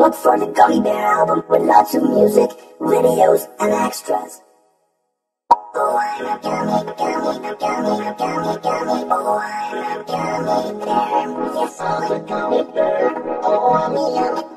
Look for the Gummy Bear album with lots of music, videos, and extras. Oh, I'm a gummy, gummy, a gummy, a gummy, gummy. Oh, I'm a gummy bear. Yes, I'm a gummy bear. Oh, I'm a yummy.